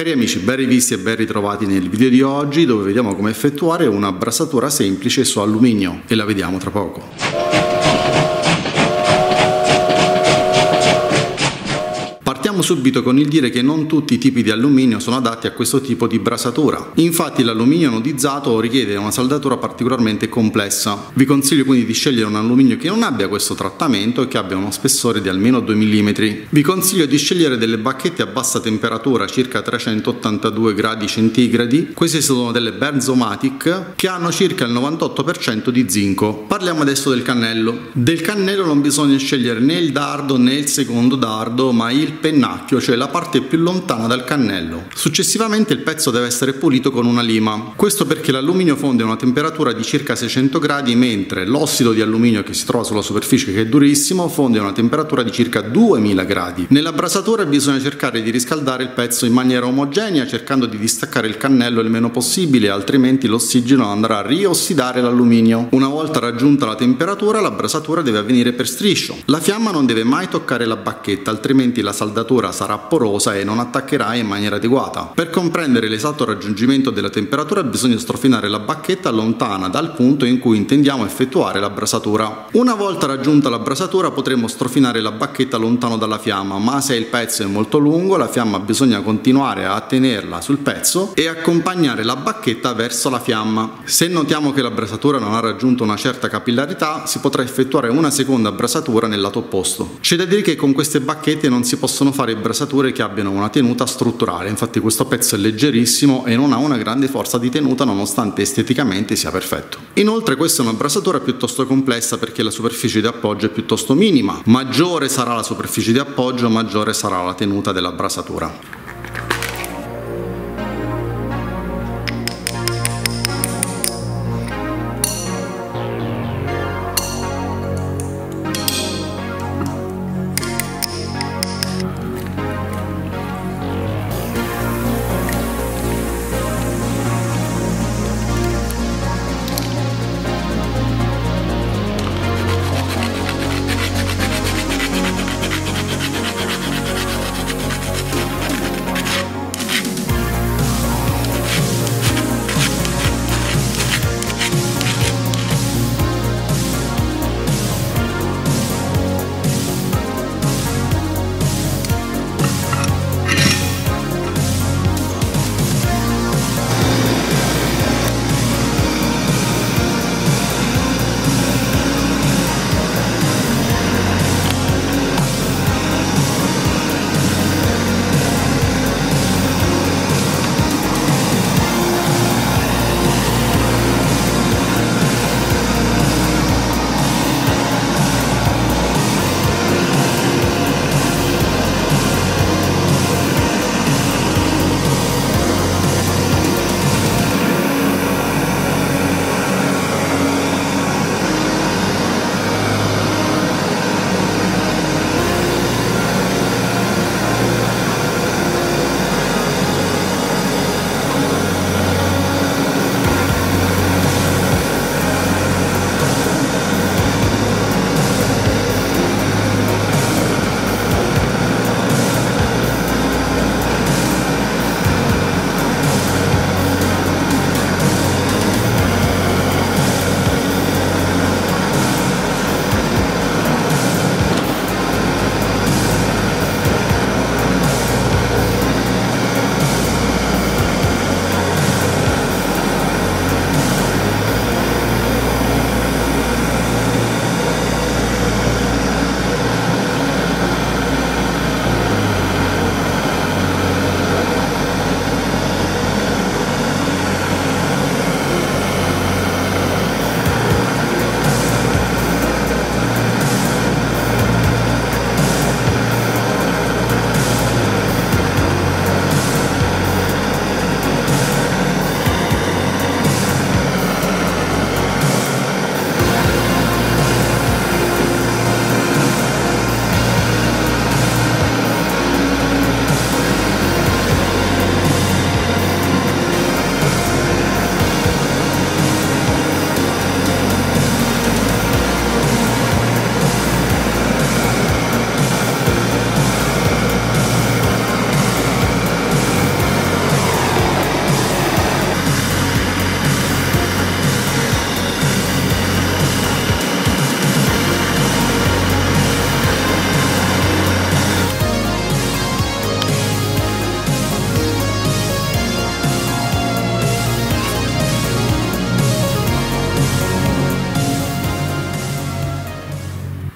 Cari amici, ben rivisti e ben ritrovati nel video di oggi dove vediamo come effettuare una brasatura semplice su alluminio e la vediamo tra poco. Partiamo subito con il dire che non tutti i tipi di alluminio sono adatti a questo tipo di brasatura. Infatti l'alluminio anodizzato richiede una saldatura particolarmente complessa. Vi consiglio quindi di scegliere un alluminio che non abbia questo trattamento e che abbia uno spessore di almeno 2 mm. Vi consiglio di scegliere delle bacchette a bassa temperatura, circa 382 gradi centigradi. Queste sono delle Bernzomatic che hanno circa il 98% di zinco. Parliamo adesso del cannello. Del cannello non bisogna scegliere né il dardo né il secondo dardo, ma il pennacchio, cioè la parte più lontana dal cannello. Successivamente il pezzo deve essere pulito con una lima. Questo perché l'alluminio fonde a una temperatura di circa 600 gradi, mentre l'ossido di alluminio che si trova sulla superficie, che è durissimo, fonde a una temperatura di circa 2000 gradi. Nella brasatura bisogna cercare di riscaldare il pezzo in maniera omogenea, cercando di distaccare il cannello il meno possibile, altrimenti l'ossigeno andrà a riossidare l'alluminio. Una volta raggiunta la temperatura, la brasatura deve avvenire per striscio. La fiamma non deve mai toccare la bacchetta, altrimenti la saldatura sarà porosa e non attaccherà in maniera adeguata. Per comprendere l'esatto raggiungimento della temperatura bisogna strofinare la bacchetta lontana dal punto in cui intendiamo effettuare la brasatura. Una volta raggiunta la brasatura potremo strofinare la bacchetta lontano dalla fiamma, ma se il pezzo è molto lungo la fiamma bisogna continuare a tenerla sul pezzo e accompagnare la bacchetta verso la fiamma. Se notiamo che la brasatura non ha raggiunto una certa capillarità, si potrà effettuare una seconda brasatura nel lato opposto. C'è da dire che con queste bacchette non si possono fare brasature che abbiano una tenuta strutturale, infatti questo pezzo è leggerissimo e non ha una grande forza di tenuta nonostante esteticamente sia perfetto. Inoltre questa è una brasatura piuttosto complessa perché la superficie di appoggio è piuttosto minima. Maggiore sarà la superficie di appoggio, maggiore sarà la tenuta della brasatura.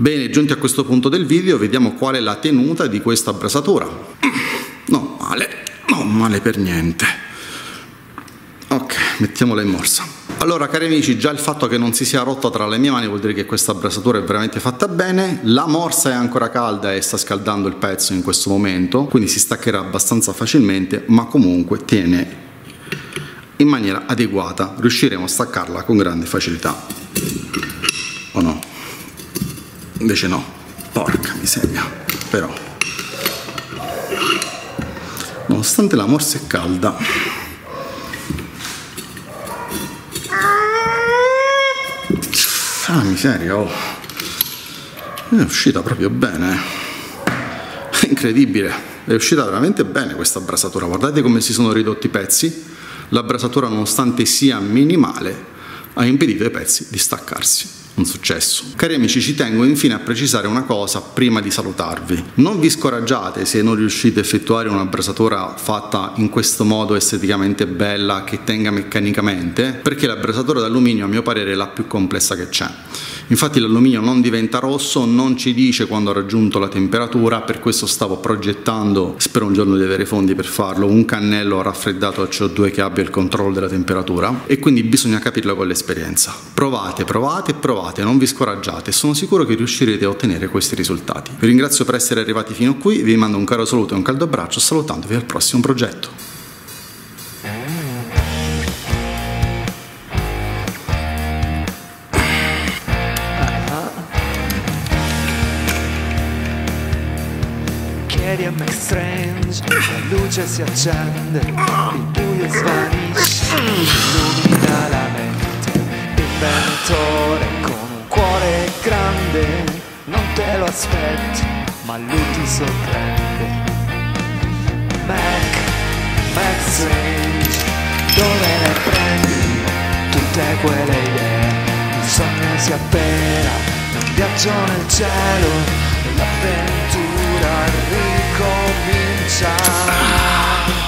Bene, giunti a questo punto del video, vediamo qual è la tenuta di questa brasatura. Non male per niente. Ok, mettiamola in morsa. Allora, cari amici, già il fatto che non si sia rotta tra le mie mani vuol dire che questa brasatura è veramente fatta bene. La morsa è ancora calda e sta scaldando il pezzo in questo momento, quindi si staccherà abbastanza facilmente, ma comunque tiene in maniera adeguata. Riusciremo a staccarla con grande facilità. O no? Invece no. Porca miseria. Però, nonostante la morsa è calda, miseria, oh. È uscita proprio bene. È incredibile, è uscita veramente bene questa brasatura. Guardate come si sono ridotti i pezzi. La brasatura, nonostante sia minimale, ha impedito ai pezzi di staccarsi. Un successo. Cari amici, ci tengo infine a precisare una cosa prima di salutarvi. Non vi scoraggiate se non riuscite a effettuare una brasatura fatta in questo modo esteticamente bella, che tenga meccanicamente, perché la brasatura d'alluminio a mio parere è la più complessa che c'è. Infatti l'alluminio non diventa rosso, non ci dice quando ha raggiunto la temperatura, per questo stavo progettando, spero un giorno di avere fondi per farlo, un cannello raffreddato al CO2 che abbia il controllo della temperatura, e quindi bisogna capirlo con l'esperienza. Provate, non vi scoraggiate, sono sicuro che riuscirete a ottenere questi risultati. Vi ringrazio per essere arrivati fino a qui, vi mando un caro saluto e un caldo abbraccio, salutandovi al prossimo progetto. Chiedi a me strange, la luce si accende, il buio svanisce, illumina la mente, inventore con un cuore grande, non te lo aspetti, ma lui ti sorprende. Mac Strange, dove le prendi tutte quelle idee? Il sogno si appena, un viaggio nel cielo, l'avventura ricomincia.